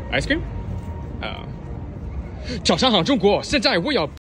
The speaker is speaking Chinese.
Ice cream？早上好，中国！现在我要